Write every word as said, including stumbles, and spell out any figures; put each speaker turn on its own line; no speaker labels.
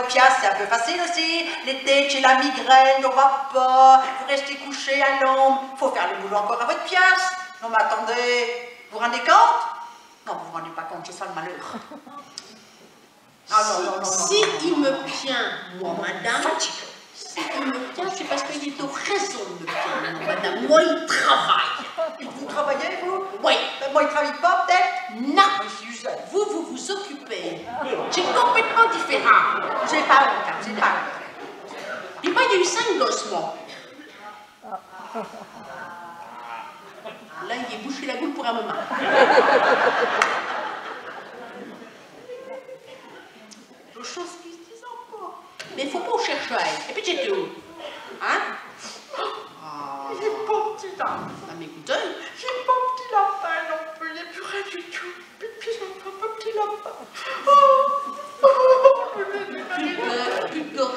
votre pièce, c'est un peu facile aussi. L'été, j'ai la migraine, on va pas, vous restez couché à l'ombre, faut faire le boulot encore à votre pièce. Non mais attendez, vous vous rendez compte? Non, vous vous rendez pas compte, c'est ça le malheur. Ah non, non, non, non.
Si il me tient, moi, madame, si il me tient, c'est parce qu'il est aux raisons de me tenir, non, madame. Moi, il travaille.
Vous travaillez, vous?
Oui.
Ben, moi, il travaille pas, peut-être?
Non. Vous, vous vous occupez. C'est complètement différent.
J'ai pas honte, hein, j'ai pas honte.
Dis pas, il y a eu cinq gosses, moi. Là, il est bouché la goule pour un moment. Des choses qui se disent encore. Mais il ne faut pas chercher. Et puis, j'ai tout. Hein?
Ah, j'ai pas de petit lapin.
Ah, mais écoutez.
J'ai pas de petit lapin non plus, il n'y a plus rien du tout. Pipi, j'ai pas de petit lapin. Oh, oh,
Plus de, plus de